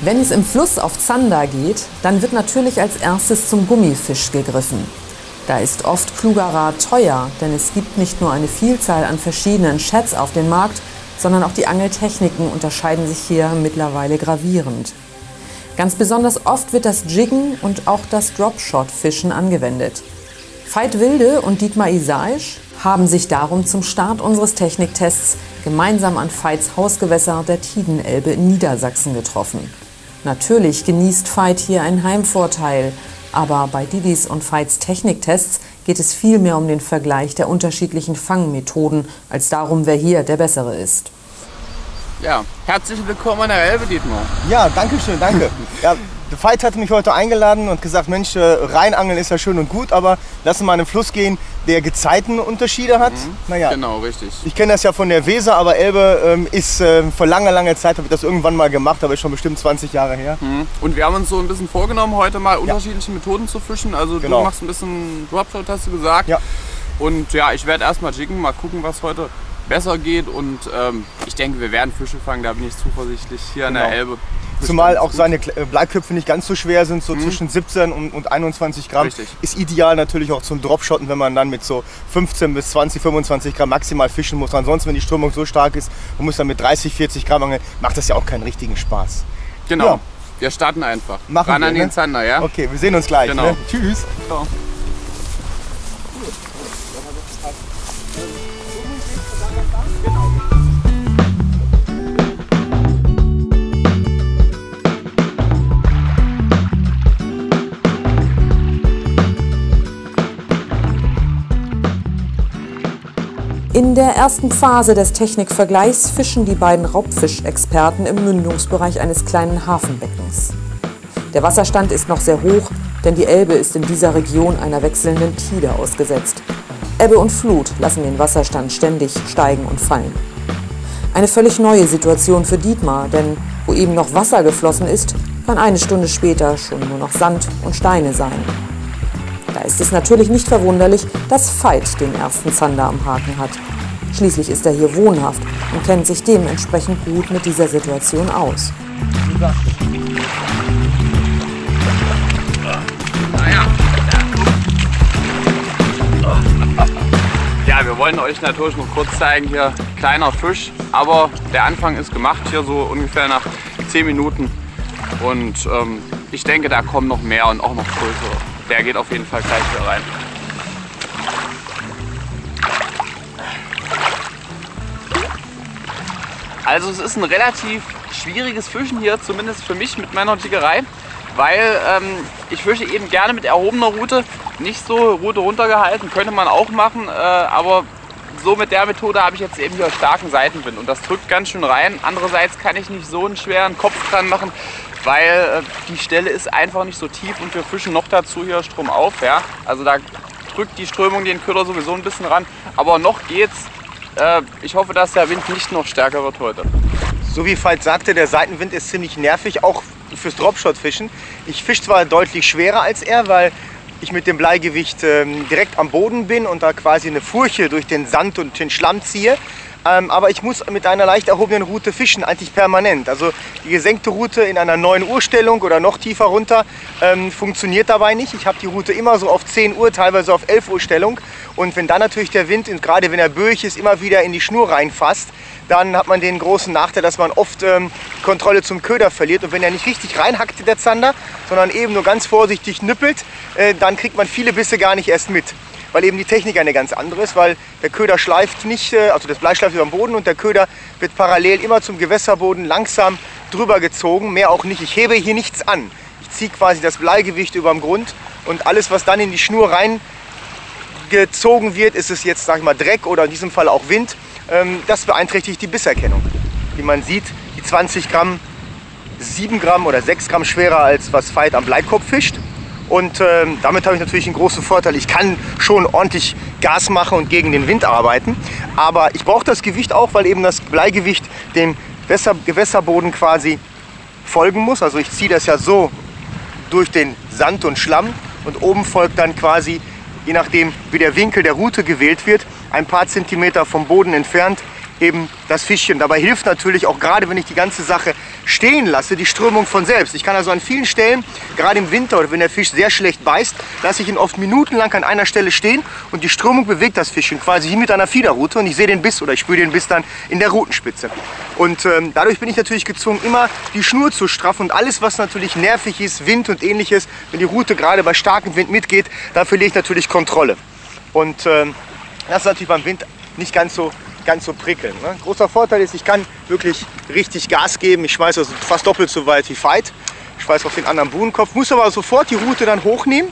Wenn es im Fluss auf Zander geht, dann wird natürlich als erstes zum Gummifisch gegriffen. Da ist oft kluger Rat teuer, denn es gibt nicht nur eine Vielzahl an verschiedenen Shads auf dem Markt, sondern auch die Angeltechniken unterscheiden sich hier mittlerweile gravierend. Ganz besonders oft wird das Jiggen und auch das Dropshot-Fischen angewendet. Veit Wilde und Dietmar Isaisch haben sich darum zum Start unseres Techniktests gemeinsam an Veits Hausgewässer der Tidenelbe in Niedersachsen getroffen. Natürlich genießt Veit hier einen Heimvorteil, aber bei Didis und Veits Techniktests geht es vielmehr um den Vergleich der unterschiedlichen Fangmethoden, als darum, wer hier der Bessere ist. Ja, herzlich willkommen an der Elbe, Dietmar. Ja, danke schön, danke. Ja, der Veit hat mich heute eingeladen und gesagt, Mensch, Rheinangeln ist ja schön und gut, aber lass uns mal in den Fluss gehen, der Gezeitenunterschiede hat. Naja, genau, richtig. Ich kenne das ja von der Weser, aber Elbe ist vor langer Zeit, habe ich das irgendwann mal gemacht, aber ist schon bestimmt 20 Jahre her. Und wir haben uns so ein bisschen vorgenommen, heute mal unterschiedliche Methoden zu fischen. Also genau. Du machst ein bisschen Dropshot, hast du gesagt. Ja. Und ja, ich werde erstmal jiggen, mal gucken, was heute besser geht. Und ich denke, wir werden Fische fangen, da bin ich zuversichtlich hier an der Elbe. Zumal auch seine Bleiköpfe nicht ganz so schwer sind, so zwischen 17 und 21 Gramm. Richtig. Ist ideal natürlich auch zum Dropshotten, wenn man dann mit so 15 bis 20, 25 Gramm maximal fischen muss. Ansonsten, wenn die Strömung so stark ist und muss dann mit 30, 40 Gramm angeln, macht das ja auch keinen richtigen Spaß. Genau, ja. Wir starten einfach. Machen ran wir, an den Zander, ja? Okay, wir sehen uns gleich. Genau. Ne? Tschüss. Ciao. In der ersten Phase des Technikvergleichs fischen die beiden Raubfischexperten im Mündungsbereich eines kleinen Hafenbeckens. Der Wasserstand ist noch sehr hoch, denn die Elbe ist in dieser Region einer wechselnden Tide ausgesetzt. Ebbe und Flut lassen den Wasserstand ständig steigen und fallen. Eine völlig neue Situation für Dietmar, denn wo eben noch Wasser geflossen ist, kann eine Stunde später schon nur noch Sand und Steine sein. Da ist es natürlich nicht verwunderlich, dass Veit den ersten Zander am Haken hat. Schließlich ist er hier wohnhaft und kennt sich dementsprechend gut mit dieser Situation aus. Ja, wir wollen euch natürlich noch kurz zeigen, hier kleiner Fisch, aber der Anfang ist gemacht, hier so ungefähr nach 10 Minuten. Und ich denke, da kommen noch mehr und auch noch größere. Der geht auf jeden Fall gleich wieder rein. Also es ist ein relativ schwieriges Fischen hier, zumindest für mich mit meiner Jiggerei, weil ich fische eben gerne mit erhobener Rute, nicht so Rute runtergehalten, könnte man auch machen, aber so mit der Methode habe ich jetzt eben hier starken Seitenwind und das drückt ganz schön rein. Andererseits kann ich nicht so einen schweren Kopf dran machen, weil die Stelle ist einfach nicht so tief und wir fischen noch dazu hier stromauf. Ja? Also da drückt die Strömung den Köder sowieso ein bisschen ran, aber noch geht's. Ich hoffe, dass der Wind nicht noch stärker wird heute. So wie Veit sagte, der Seitenwind ist ziemlich nervig, auch fürs Dropshot-Fischen. Ich fische zwar deutlich schwerer als er, weil ich mit dem Bleigewicht direkt am Boden bin und da quasi eine Furche durch den Sand und den Schlamm ziehe. Aber ich muss mit einer leicht erhobenen Route fischen, eigentlich permanent. Also die gesenkte Route in einer 9 Uhr Stellung oder noch tiefer runter funktioniert dabei nicht. Ich habe die Route immer so auf 10 Uhr, teilweise auf 11 Uhr Stellung. Und wenn dann natürlich der Wind, gerade wenn er böig ist, immer wieder in die Schnur reinfasst, dann hat man den großen Nachteil, dass man oft Kontrolle zum Köder verliert. Und wenn er nicht richtig reinhackt, der Zander, sondern eben nur ganz vorsichtig nippelt, dann kriegt man viele Bisse gar nicht erst mit. Weil eben die Technik eine ganz andere ist, weil der Köder schleift nicht, also das Blei schleift über den Boden und der Köder wird parallel immer zum Gewässerboden langsam drüber gezogen, mehr auch nicht. Ich hebe hier nichts an. Ich ziehe quasi das Bleigewicht über dem Grund und alles, was dann in die Schnur reingezogen wird, ist es jetzt, sag ich mal, Dreck oder in diesem Fall auch Wind, das beeinträchtigt die Bisserkennung. Wie man sieht, die 20 Gramm, 7 Gramm oder 6 Gramm schwerer als was Veit am Bleikopf fischt. Und damit habe ich natürlich einen großen Vorteil. Ich kann schon ordentlich Gas machen und gegen den Wind arbeiten. Aber ich brauche das Gewicht auch, weil eben das Bleigewicht dem Gewässerboden quasi folgen muss. Also ich ziehe das ja so durch den Sand und Schlamm. Und oben folgt dann quasi, je nachdem wie der Winkel der Rute gewählt wird, ein paar Zentimeter vom Boden entfernt eben das Fischchen. Dabei hilft natürlich auch, gerade wenn ich die ganze Sache stehen lasse, die Strömung von selbst. Ich kann also an vielen Stellen, gerade im Winter oder wenn der Fisch sehr schlecht beißt, lasse ich ihn oft minutenlang an einer Stelle stehen und die Strömung bewegt das Fischchen quasi wie mit einer Fiederrute und ich sehe den Biss oder ich spüre den Biss dann in der Rutenspitze. Und dadurch bin ich natürlich gezwungen, immer die Schnur zu straffen und alles, was natürlich nervig ist, Wind und ähnliches, wenn die Rute gerade bei starkem Wind mitgeht, da verliere ich natürlich Kontrolle. Und das ist natürlich beim Wind nicht ganz so prickelnd. Ne? Großer Vorteil ist, ich kann wirklich richtig Gas geben. Ich schmeiße also fast doppelt so weit wie Veit. Ich schmeiße auf den anderen Buhnenkopf, muss aber sofort die Rute dann hochnehmen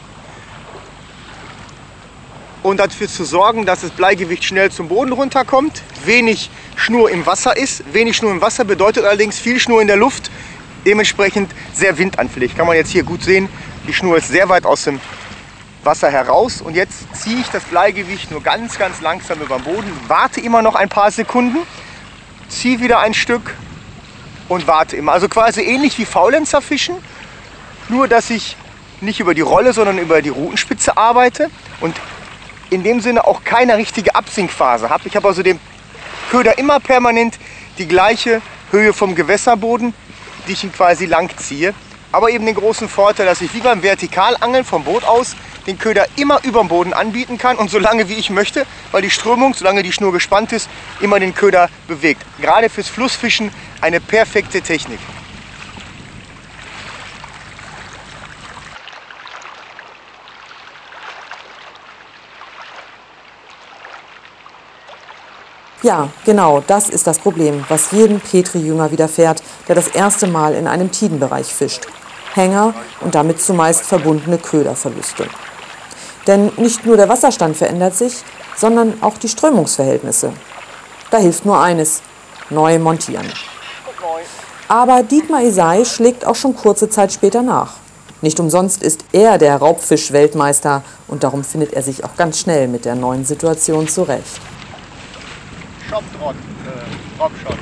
und dafür zu sorgen, dass das Bleigewicht schnell zum Boden runterkommt, wenig Schnur im Wasser ist. Wenig Schnur im Wasser bedeutet allerdings viel Schnur in der Luft, dementsprechend sehr windanfällig. Kann man jetzt hier gut sehen, die Schnur ist sehr weit aus dem Wasser heraus und jetzt ziehe ich das Bleigewicht nur ganz langsam über den Boden, warte immer noch ein paar Sekunden, ziehe wieder ein Stück und warte immer. Also quasi ähnlich wie Faulenzerfischen, nur dass ich nicht über die Rolle, sondern über die Rutenspitze arbeite und in dem Sinne auch keine richtige Absinkphase habe. Ich habe also dem Köder immer permanent die gleiche Höhe vom Gewässerboden, die ich ihn quasi lang ziehe. Aber eben den großen Vorteil, dass ich wie beim Vertikalangeln vom Boot aus den Köder immer über dem Boden anbieten kann und so lange wie ich möchte, weil die Strömung, solange die Schnur gespannt ist, immer den Köder bewegt. Gerade fürs Flussfischen eine perfekte Technik. Ja, genau, das ist das Problem, was jedem Petri-Jünger widerfährt, der das erste Mal in einem Tidenbereich fischt. Hänger und damit zumeist verbundene Köderverluste. Denn nicht nur der Wasserstand verändert sich, sondern auch die Strömungsverhältnisse. Da hilft nur eines: neu montieren. Aber Dietmar Isay schlägt auch schon kurze Zeit später nach. Nicht umsonst ist er der Raubfisch-Weltmeister und darum findet er sich auch ganz schnell mit der neuen Situation zurecht. Dropshot.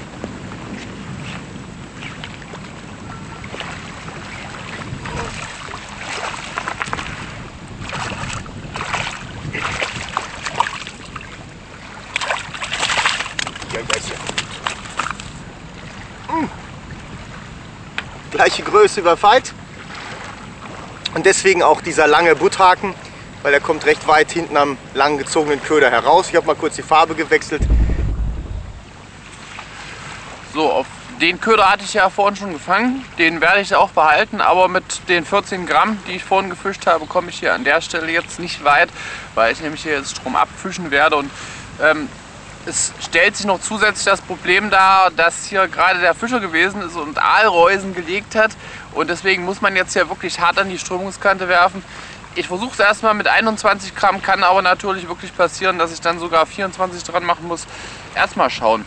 Gleiche Größe über Veit und deswegen auch dieser lange Butthaken, weil er kommt recht weit hinten am lang gezogenen Köder heraus. Ich habe mal kurz die Farbe gewechselt. So, auf den Köder hatte ich ja vorhin schon gefangen, den werde ich auch behalten, aber mit den 14 Gramm, die ich vorhin gefischt habe, komme ich hier an der Stelle jetzt nicht weit, weil ich nämlich hier jetzt Strom abfischen werde und es stellt sich noch zusätzlich das Problem dar, dass hier gerade der Fischer gewesen ist und Aalreusen gelegt hat und deswegen muss man jetzt hier wirklich hart an die Strömungskante werfen. Ich versuche es erstmal mit 21 Gramm, kann aber natürlich wirklich passieren, dass ich dann sogar 24 dran machen muss. Erstmal schauen.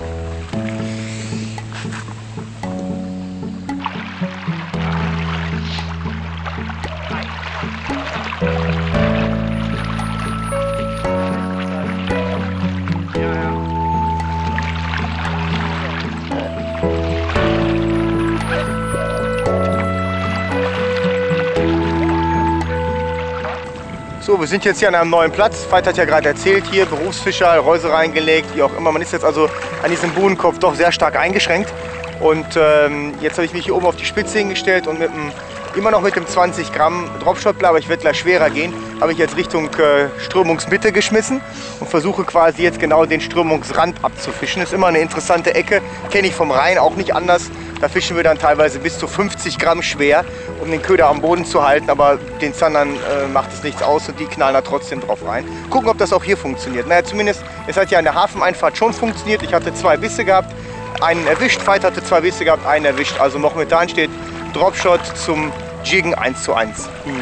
So, wir sind jetzt hier an einem neuen Platz. Veit hat ja gerade erzählt, hier Berufsfischer, Reuse reingelegt, wie auch immer. Man ist jetzt also an diesem Buhnenkopf doch sehr stark eingeschränkt. Und jetzt habe ich mich hier oben auf die Spitze hingestellt und immer noch mit dem 20 Gramm Dropshot, aber ich werde gleich schwerer gehen, habe ich jetzt Richtung Strömungsmitte geschmissen und versuche quasi jetzt genau den Strömungsrand abzufischen. Das ist immer eine interessante Ecke, kenne ich vom Rhein auch nicht anders. Da fischen wir dann teilweise bis zu 50 Gramm schwer, um den Köder am Boden zu halten, aber den Zandern macht es nichts aus und die knallen da trotzdem drauf rein. Gucken, ob das auch hier funktioniert. Naja, zumindest, es hat ja an der Hafeneinfahrt schon funktioniert. Ich hatte 2 Bisse gehabt, einen erwischt, Veit hatte 2 Bisse gehabt, einen erwischt. Also momentan steht Dropshot zum Jiggen 1:1. Nicht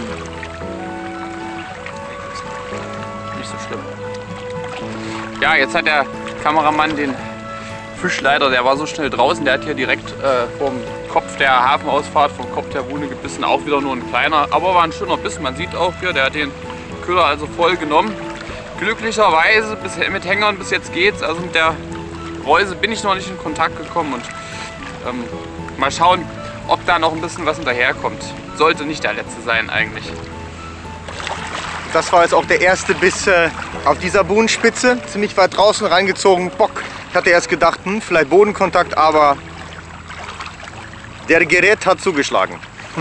so schlimm. Ja, jetzt hat der Kameramann den Fischleiter, der war so schnell draußen, der hat hier direkt vom Kopf der Hafenausfahrt, vom Kopf der Buhne gebissen, auch wieder nur ein kleiner, aber war ein schöner Biss. Man sieht auch hier, der hat den Köder also voll genommen. Glücklicherweise mit Hängern bis jetzt geht's, also mit der Reuse bin ich noch nicht in Kontakt gekommen und mal schauen, ob da noch ein bisschen was hinterherkommt. Sollte nicht der letzte sein eigentlich. Das war jetzt auch der erste Biss auf dieser Buhnenspitze, ziemlich weit draußen reingezogen, Bock. Ich hatte erst gedacht, vielleicht Bodenkontakt, aber Der Gerät hat zugeschlagen.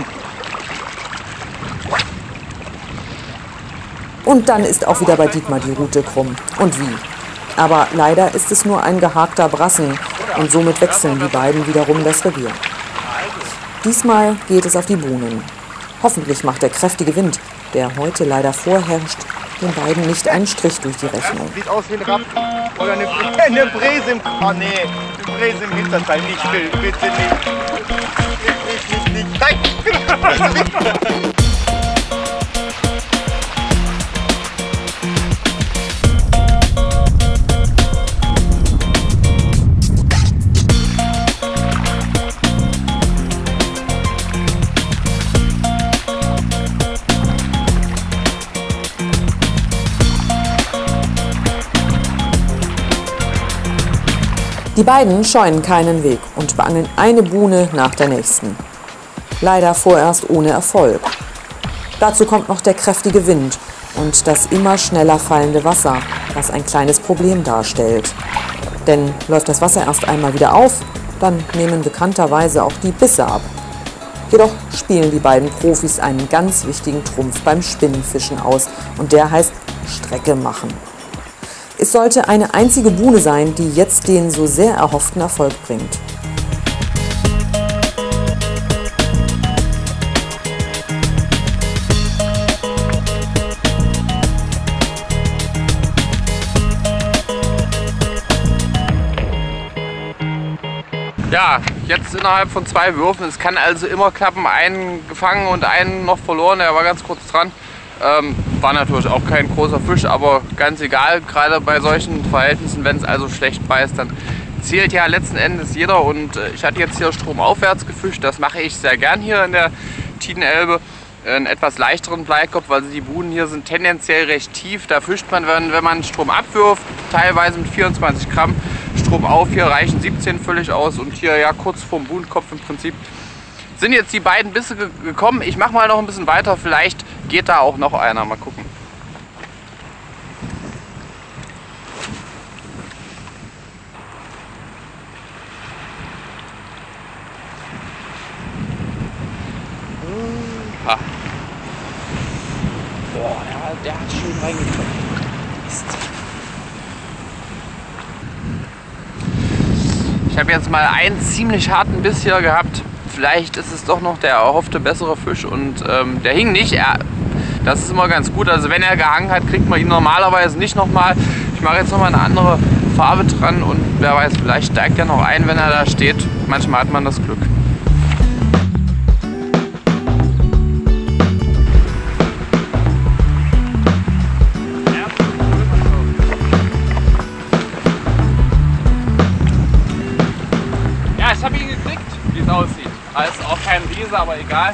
Und dann ist auch wieder bei Dietmar die Rute krumm. Und wie? Aber leider ist es nur ein gehakter Brassen und somit wechseln die beiden wiederum das Revier. Diesmal geht es auf die Buhnen. Hoffentlich macht der kräftige Wind, der heute leider vorherrscht, den beiden nicht einen Strich durch die Rechnung. Sieht aus wie ein Rappen oder eine Bräse im... Oh nee, eine Bräse im Hinterteil. Nicht will, bitte nicht. Nicht. Nein! Die beiden scheuen keinen Weg und beangeln eine Buhne nach der nächsten. Leider vorerst ohne Erfolg. Dazu kommt noch der kräftige Wind und das immer schneller fallende Wasser, was ein kleines Problem darstellt. Denn läuft das Wasser erst einmal wieder auf, dann nehmen bekannterweise auch die Bisse ab. Jedoch spielen die beiden Profis einen ganz wichtigen Trumpf beim Spinnenfischen aus und der heißt Strecke machen. Es sollte eine einzige Buhne sein, die jetzt den so sehr erhofften Erfolg bringt. Ja, jetzt innerhalb von 2 Würfen. Es kann also immer klappen. Einen gefangen und einen noch verloren. Der war ganz kurz dran. War natürlich auch kein großer Fisch, aber ganz egal, gerade bei solchen Verhältnissen, wenn es also schlecht beißt, dann zählt ja letzten Endes jeder. Und ich hatte jetzt hier stromaufwärts gefischt, das mache ich sehr gern hier in der Tidenelbe. Einen etwas leichteren Bleikopf, also die Buhnen hier sind tendenziell recht tief. Da fischt man, wenn man Strom abwirft, teilweise mit 24 Gramm. Strom auf, hier reichen 17 völlig aus und hier ja kurz vorm Buhnenkopf im Prinzip sind jetzt die beiden Bisse gekommen. Ich mache mal noch ein bisschen weiter, vielleicht geht da auch noch einer, mal gucken. Ah. Boah, der hat schön reingekommen. Ich habe jetzt mal einen ziemlich harten Biss hier gehabt. Vielleicht ist es doch noch der erhoffte bessere Fisch und der hing nicht. Das ist immer ganz gut. Also wenn er gehangen hat, kriegt man ihn normalerweise nicht nochmal. Ich mache jetzt nochmal eine andere Farbe dran und wer weiß, vielleicht steigt er noch ein, wenn er da steht. Manchmal hat man das Glück. Ja, ich habe ihn gekriegt, wie es aussieht. Ist auch kein Riese, aber egal.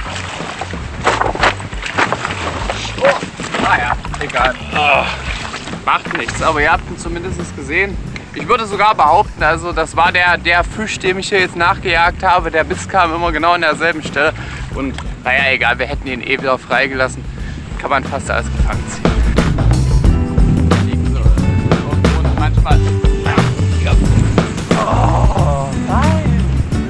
Oh, naja, egal. Oh, macht nichts, aber ihr habt ihn zumindest gesehen. Ich würde sogar behaupten, also das war der Fisch, dem ich hier jetzt nachgejagt habe. Der Biss kam immer genau an derselben Stelle. Und naja, egal, wir hätten ihn eh wieder freigelassen. Kann man fast alles gefangen ziehen. Und manchmal. Oh, nein!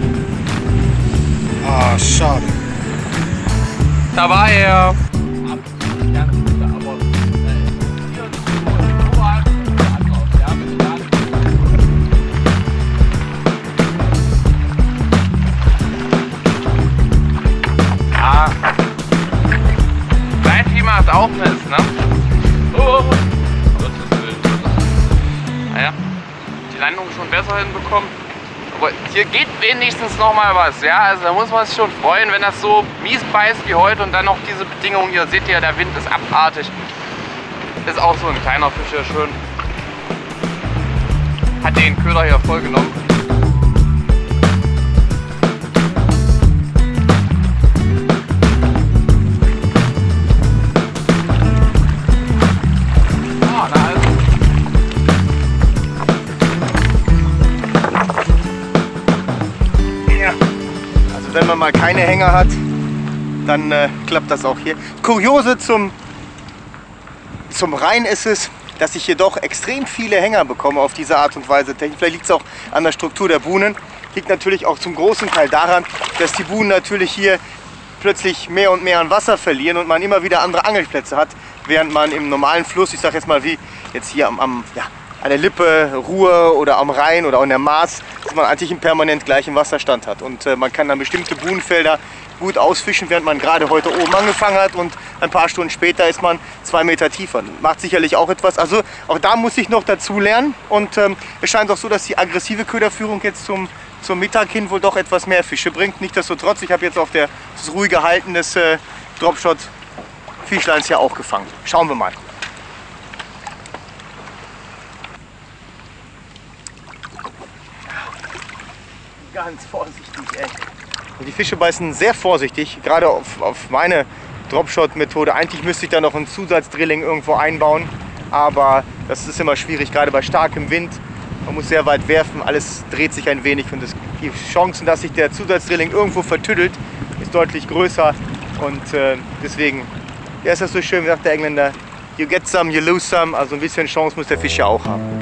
Ah, schade. Da war er. Ja. Kleinvieh macht auch Mist, ne? Oh, Gottes Willen. Naja, die Landung schon besser hinbekommen. Aber hier geht wenigstens noch mal was, ja, also da muss man sich schon freuen, wenn das so mies beißt wie heute und dann noch diese Bedingungen hier, seht ihr, der Wind ist abartig. Ist auch so ein kleiner Fisch hier schön. Hat den Köder hier voll genommen. Wenn man mal keine Hänger hat, dann klappt das auch hier. Kuriose zum Rhein ist es, dass ich hier doch extrem viele Hänger bekomme auf diese Art und Weise. Vielleicht liegt es auch an der Struktur der Buhnen. Liegt natürlich auch zum großen Teil daran, dass die Buhnen natürlich hier plötzlich mehr und mehr an Wasser verlieren und man immer wieder andere Angelplätze hat, während man im normalen Fluss, ich sage jetzt mal wie jetzt hier an der Lippe, Ruhr oder am Rhein oder an der Maas, dass man eigentlich einen permanent gleichen Wasserstand hat. Und man kann dann bestimmte Buhnenfelder gut ausfischen, während man gerade heute oben angefangen hat und ein paar Stunden später ist man 2 Meter tiefer. Macht sicherlich auch etwas. Also auch da muss ich noch dazu lernen und es scheint auch so, dass die aggressive Köderführung jetzt zum Mittag hin wohl doch etwas mehr Fische bringt. Nichtsdestotrotz, ich habe jetzt auf das ruhige Halten des Dropshot-Fischleins ja auch gefangen. Schauen wir mal. Ganz vorsichtig, ey. Die Fische beißen sehr vorsichtig, gerade auf meine Dropshot-Methode. Eigentlich müsste ich da noch ein Zusatzdrilling irgendwo einbauen, aber das ist immer schwierig, gerade bei starkem Wind. Man muss sehr weit werfen, alles dreht sich ein wenig und die Chancen, dass sich der Zusatzdrilling irgendwo vertüdelt, ist deutlich größer. Und deswegen ist das so schön, wie sagt der Engländer, you get some, you lose some. Also ein bisschen Chance muss der Fisch ja auch haben.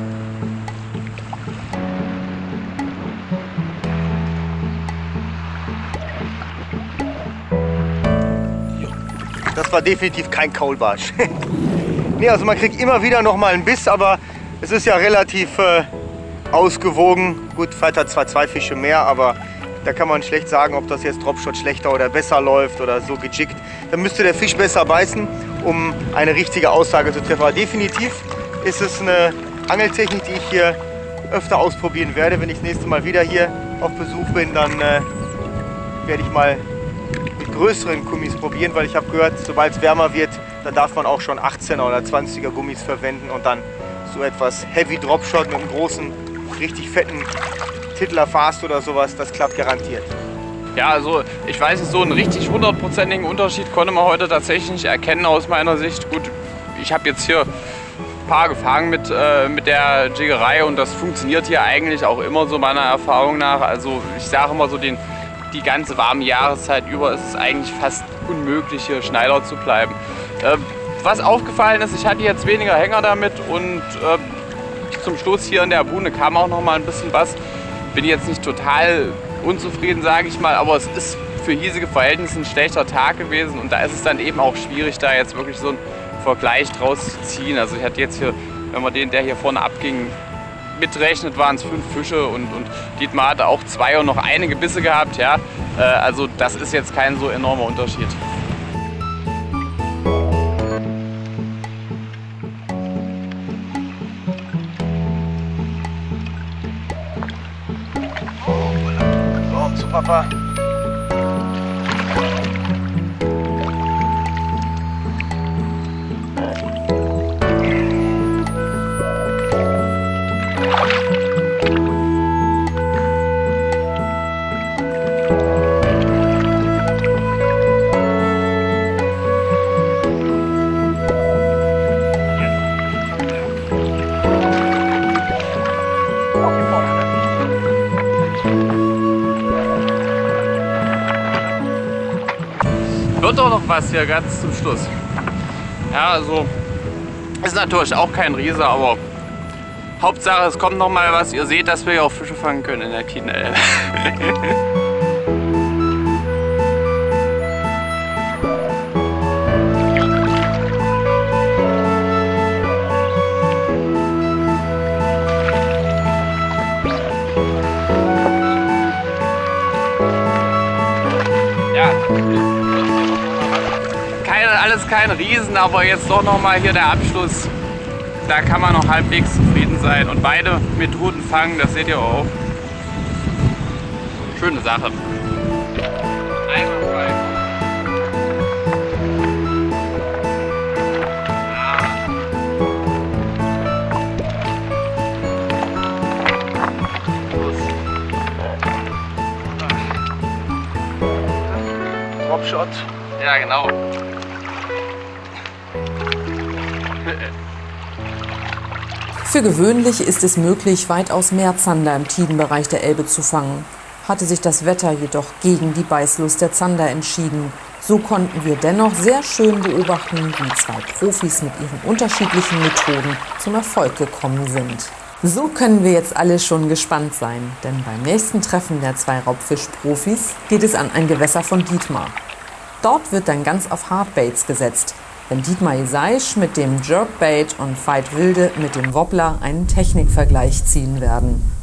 Das war definitiv kein Kaulbarsch. Nee, also man kriegt immer wieder noch mal einen Biss, aber es ist ja relativ ausgewogen. Gut, vielleicht hat zwar 2 Fische mehr, aber da kann man schlecht sagen, ob das jetzt Dropshot schlechter oder besser läuft oder so gejickt. Dann müsste der Fisch besser beißen, um eine richtige Aussage zu treffen. Aber definitiv ist es eine Angeltechnik, die ich hier öfter ausprobieren werde. Wenn ich das nächste Mal wieder hier auf Besuch bin, dann werde ich mal mit größeren Gummis probieren, weil ich habe gehört, sobald es wärmer wird, dann darf man auch schon 18er oder 20er Gummis verwenden und dann so etwas Heavy Dropshot mit einem großen, richtig fetten Tiddler Fast oder sowas, das klappt garantiert. Ja, also ich weiß nicht, so einen richtig 100%igen Unterschied konnte man heute tatsächlich nicht erkennen aus meiner Sicht. Gut, ich habe jetzt hier ein paar gefangen mit der Jiggerei und das funktioniert hier eigentlich auch immer so meiner Erfahrung nach. Also ich sage immer so, die ganze warme Jahreszeit über ist es eigentlich fast unmöglich, hier Schneider zu bleiben. Was aufgefallen ist, ich hatte jetzt weniger Hänger damit und zum Schluss hier in der Buhne kam auch noch mal ein bisschen was. Bin jetzt nicht total unzufrieden, sage ich mal, aber es ist für hiesige Verhältnisse ein schlechter Tag gewesen und da ist es dann eben auch schwierig, da jetzt wirklich so einen Vergleich draus zu ziehen. Also ich hatte jetzt hier, wenn man der hier vorne abging, mitrechnet, waren es 5 Fische und Dietmar hatte auch 2 und noch einige Bisse gehabt. Ja? Also das ist jetzt kein so enormer Unterschied. So, zu Papa. Wird doch noch was hier ganz zum Schluss. Ja, also ist natürlich auch kein Riese, aber Hauptsache es kommt noch mal was. Ihr seht, dass wir hier auch Fische fangen können in der Kietenelbe. Ja. Alles kein Riesen, aber jetzt doch noch mal hier der Abschluss. Da kann man noch halbwegs zufrieden sein und beide Methoden fangen, das seht ihr auch. Schöne Sache. Einwandfrei. Dropshot. Ja, genau. Für gewöhnlich ist es möglich, weitaus mehr Zander im Tidenbereich der Elbe zu fangen. Hatte sich das Wetter jedoch gegen die Beißlust der Zander entschieden. So konnten wir dennoch sehr schön beobachten, wie 2 Profis mit ihren unterschiedlichen Methoden zum Erfolg gekommen sind. So können wir jetzt alle schon gespannt sein, denn beim nächsten Treffen der 2 Raubfischprofis geht es an ein Gewässer von Dietmar. Dort wird dann ganz auf Hardbaits gesetzt, wenn Dietmar Jesaisch mit dem Jerkbait und Veit Wilde mit dem Wobbler einen Technikvergleich ziehen werden.